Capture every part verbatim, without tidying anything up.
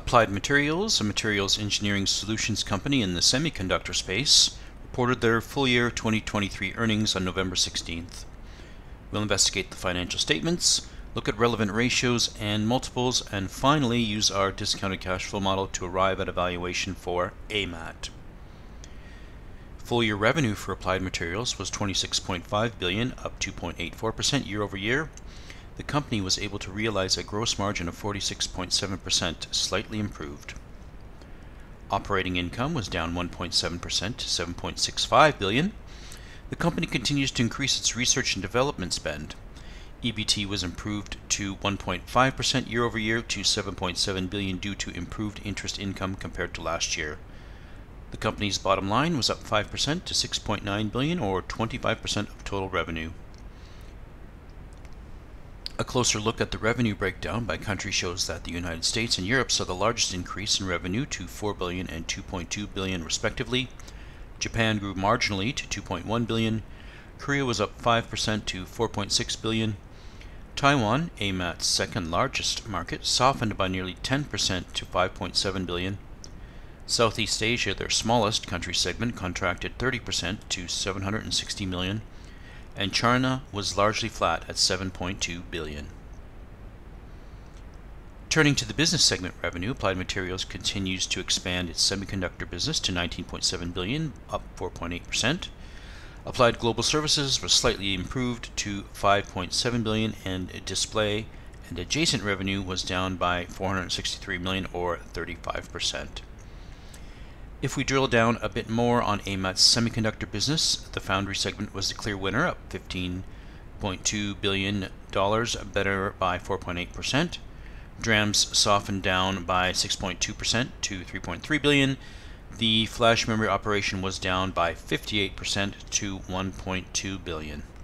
Applied Materials, a materials engineering solutions company in the semiconductor space, reported their full year twenty twenty-three earnings on November sixteenth. We'll investigate the financial statements, look at relevant ratios and multiples, and finally use our discounted cash flow model to arrive at a valuation for A M A T. Full year revenue for Applied Materials was twenty-six point five billion dollars, up two point eight four percent year over year. The company was able to realize a gross margin of forty-six point seven percent, slightly improved. Operating income was down one point seven percent to seven point six five billion dollars. The company continues to increase its research and development spend. E B T was improved to one point five percent year over year to seven point seven billion dollars due to improved interest income compared to last year. The company's bottom line was up five percent to six point nine billion dollars or twenty-five percent of total revenue. A closer look at the revenue breakdown by country shows that the United States and Europe saw the largest increase in revenue to four billion dollars and two point two billion dollars respectively. Japan grew marginally to two point one billion dollars. Korea was up five percent to four point six billion dollars. Taiwan, A M A T's second largest market, softened by nearly ten percent to five point seven billion dollars. Southeast Asia, their smallest country segment, contracted thirty percent to seven hundred sixty million dollars. And China was largely flat at seven point two billion dollars. Turning to the business segment revenue, Applied Materials continues to expand its semiconductor business to nineteen point seven billion dollars, up four point eight percent. Applied Global Services was slightly improved to five point seven billion dollars, and display and adjacent revenue was down by four hundred sixty-three million dollars or thirty-five percent. If we drill down a bit more on A M A T's semiconductor business, the foundry segment was the clear winner, up fifteen point two billion dollars, better by four point eight percent. D RAMs softened down by six point two percent to three point three billion dollars. The flash memory operation was down by fifty-eight percent to one point two billion dollars.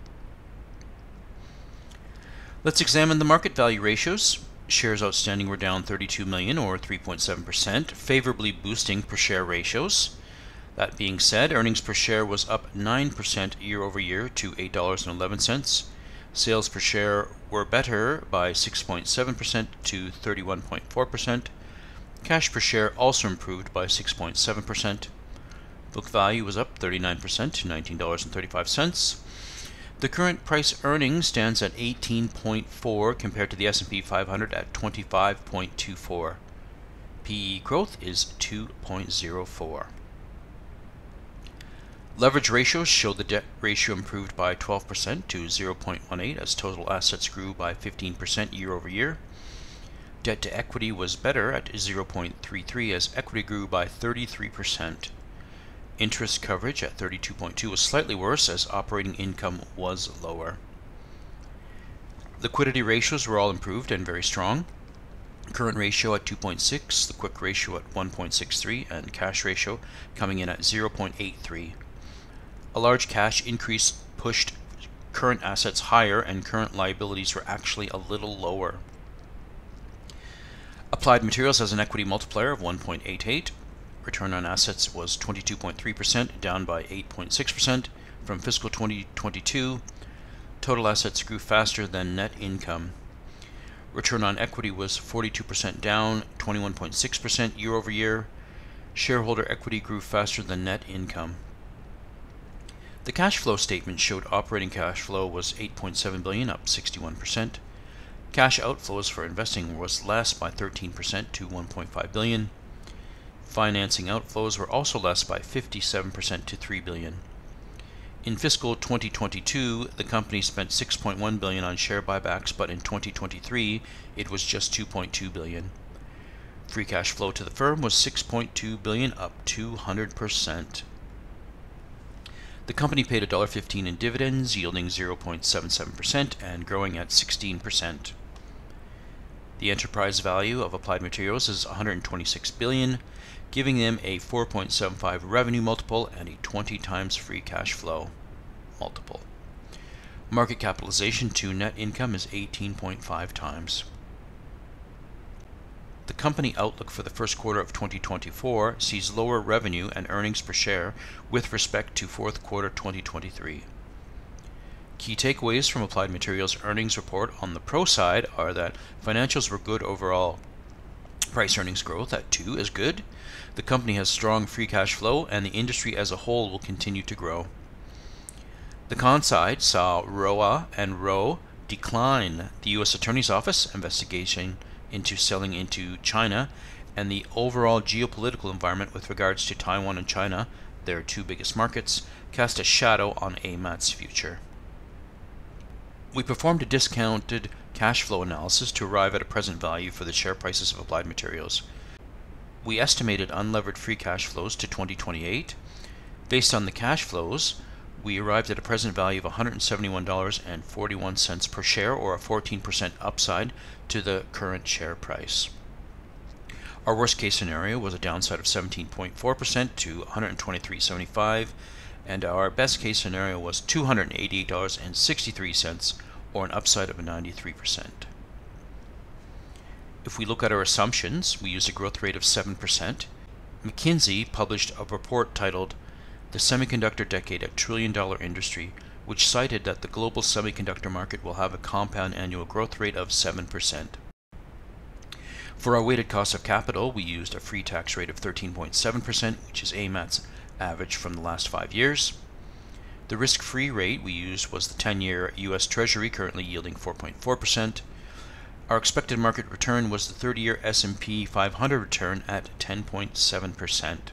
Let's examine the market value ratios. Shares outstanding were down thirty-two million or three point seven percent, favorably boosting per share ratios. That being said, earnings per share was up nine percent year over year to eight dollars and eleven cents. Sales per share were better by six point seven percent to thirty-one point four percent. Cash per share also improved by six point seven percent. Book value was up thirty-nine percent to nineteen dollars and thirty-five cents. The current price earnings stands at eighteen point four compared to the S and P five hundred at twenty-five point two four. P E growth is two point zero four. Leverage ratios show the debt ratio improved by twelve percent to zero point one eight as total assets grew by fifteen percent year over year. Debt to equity was better at zero point three three as equity grew by thirty-three percent. Interest coverage at thirty-two point two was slightly worse as operating income was lower. Liquidity ratios were all improved and very strong. Current ratio at two point six, the quick ratio at one point six three, and cash ratio coming in at zero point eight three. A large cash increase pushed current assets higher and current liabilities were actually a little lower. Applied Materials has an equity multiplier of one point eight eight. Return on assets was twenty-two point three percent, down by eight point six percent from fiscal twenty twenty-two. Total assets grew faster than net income. Return on equity was forty-two percent, down twenty-one point six percent year over year. Shareholder equity grew faster than net income. The cash flow statement showed operating cash flow was eight point seven billion dollars, up sixty-one percent. Cash outflows for investing was less by thirteen percent to one point five billion dollars. Financing outflows were also less by fifty-seven percent to three billion dollars. In fiscal twenty twenty-two, the company spent six point one billion dollars on share buybacks, but in twenty twenty-three, it was just two point two billion dollars. Free cash flow to the firm was six point two billion dollars, up two hundred percent. The company paid one dollar fifteen in dividends, yielding zero point seven seven percent and growing at sixteen percent. The enterprise value of Applied Materials is one hundred twenty-six billion dollars, giving them a four point seven five revenue multiple and a twenty times free cash flow multiple. Market capitalization to net income is eighteen point five times. The company outlook for the first quarter of twenty twenty-four sees lower revenue and earnings per share with respect to fourth quarter twenty twenty-three. Key takeaways from Applied Materials' earnings report on the pro side are that financials were good overall. Price earnings growth at two is good. The company has strong free cash flow, and the industry as a whole will continue to grow. The con side saw R O A and R O E decline the U S Attorney's Office investigation into selling into China, and the overall geopolitical environment with regards to Taiwan and China, their two biggest markets, cast a shadow on A M A T's future. We performed a discounted cash flow analysis to arrive at a present value for the share prices of Applied Materials. We estimated unlevered free cash flows to twenty twenty-eight. Based on the cash flows, we arrived at a present value of one hundred seventy-one dollars and forty-one cents per share, or a fourteen percent upside to the current share price. Our worst case scenario was a downside of seventeen point four percent to one hundred twenty-three dollars and seventy-five cents, and our best case scenario was two hundred eighty-eight dollars and sixty-three cents, or an upside of ninety-three percent. If we look at our assumptions, we used a growth rate of seven percent. McKinsey published a report titled "The Semiconductor Decade, a Trillion Dollar Industry," which cited that the global semiconductor market will have a compound annual growth rate of seven percent. For our weighted cost of capital, we used a free tax rate of thirteen point seven percent, which is A M A T's average from the last five years. The risk-free rate we used was the ten-year U S Treasury, currently yielding four point four percent. Our expected market return was the thirty-year S and P five hundred return at ten point seven percent.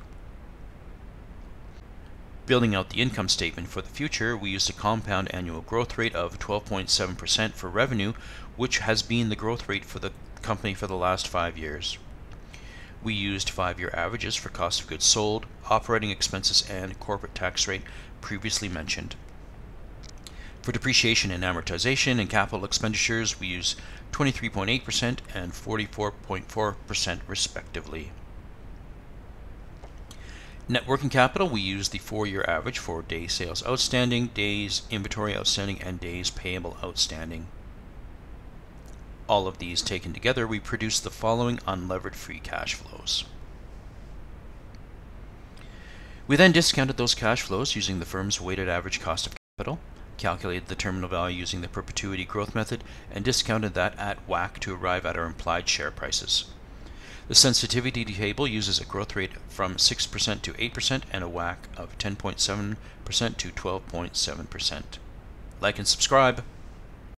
Building out the income statement for the future, we used a compound annual growth rate of twelve point seven percent for revenue, which has been the growth rate for the company for the last five years. We used five-year averages for cost of goods sold, operating expenses, and corporate tax rate previously mentioned. For depreciation and amortization and capital expenditures, we use twenty-three point eight percent and forty-four point four percent respectively. Net working capital, we use the four-year average for days sales outstanding, days inventory outstanding, and days payable outstanding. All of these taken together, we produce the following unlevered free cash flows. We then discounted those cash flows using the firm's weighted average cost of capital, calculated the terminal value using the perpetuity growth method, and discounted that at W A C C to arrive at our implied share prices. The sensitivity table uses a growth rate from six percent to eight percent and a W A C C of ten point seven percent to twelve point seven percent. Like and subscribe.